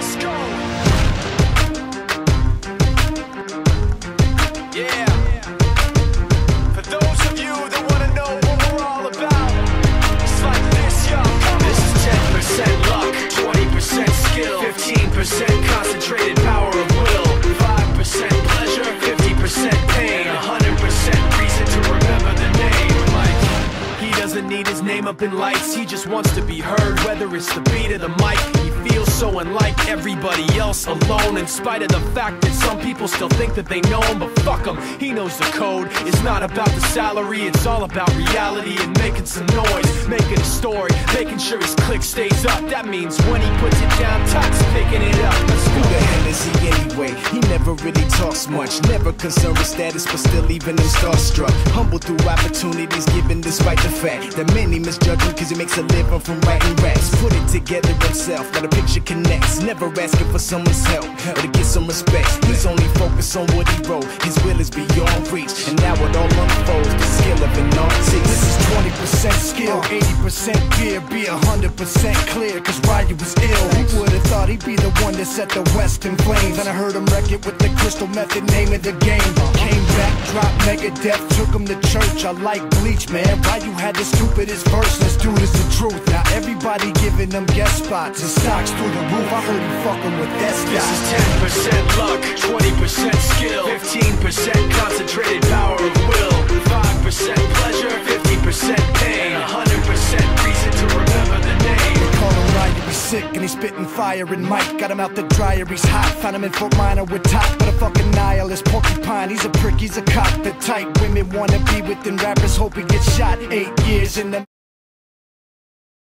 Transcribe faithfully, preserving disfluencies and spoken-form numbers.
Let's go. Yeah. For those of you that want to know what we're all about, it's like this, y'all. This is ten percent luck, twenty percent skill, fifteen percent concentrated power of will, five percent pleasure, fifty percent pain, one hundred percent reason to remember the name. Like, he doesn't need his name up in lights, he just wants to be heard, whether it's the beat of the mic. He feels so unlike everybody else, alone, in spite of the fact that some people still think that they know him. But fuck him, he knows the code. It's not about the salary, it's all about reality and making some noise, making a story, making sure his click stays up. That means when he puts it down, Todd's picking it up. Let's go. Who the hell is he anyway? He never really talks much, never concerned with status, but still leaving him starstruck. Humble through opportunities given despite the fact that many misjudge him cause he makes a living from writing raps. Put it together himself, now the picture connects, never asking for someone's help or to get some respect. He's only focused on what he wrote, his will is beyond reach, and now it all unfolds, the skill of an artist. This is twenty percent skill, eighty percent fear, be one hundred percent clear, cause Ryu was ill. Who would've thought he'd be the one that set the West in flames? And I heard him wreck it with the crystal method, name of the game. Came back, dropped Megadeth, took him to church. I like Bleach, man. Ryu had the stupidest verse, this dude is the truth. Now everybody giving them guest spots and stocks through the roof. I heard he fucking with that stuff. This is ten percent luck, twenty percent skill, fifteen percent concentrated power of will, five percent pleasure, fifty percent pain, one hundred percent reason to remember the name. They call him Ryu, he's sick and he's spitting fire. And Mike got him out the dryer, he's hot. Found him in Fort Minor with top, but a fucking nihilist porcupine. He's a prick, he's a cop. The type women wanna be with, and rappers hope he gets shot. Eight years in the